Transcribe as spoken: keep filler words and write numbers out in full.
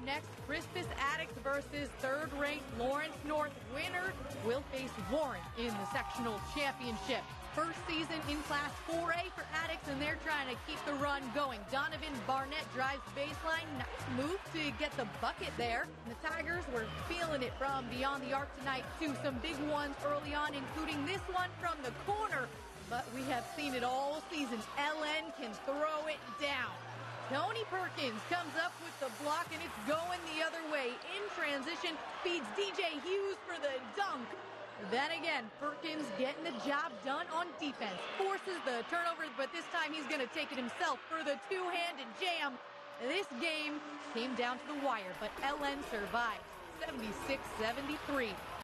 next. Crispus Attucks versus third-ranked Lawrence North. Winner will face Warren in the sectional championship. First season in Class four A for Attucks, and they're trying to keep the run going. Donovan Barnett drives baseline. Nice move to get the bucket there. And the Tigers were feeling it from beyond the arc tonight, too. Some big ones early on, including this one from the corner. But we have seen it all season. L N can throw it down. Tony Perkins comes up with the block, and it's going the other way. In transition, feeds D J Hughes for the dunk. Then again, Perkins getting the job done on defense. Forces the turnover, but this time he's going to take it himself for the two-handed jam. This game came down to the wire, but L N survived seventy-six seventy-three.